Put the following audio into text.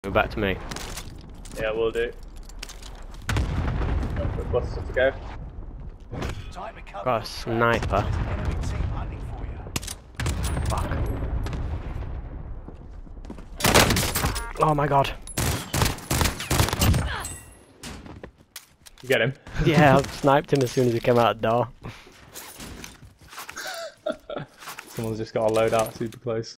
Go back to me. Yeah, we'll do. What's to go? Got a sniper. Fuck. Oh my god. You get him? Yeah, I sniped him as soon as he came out the door. Someone's just got a load out super close.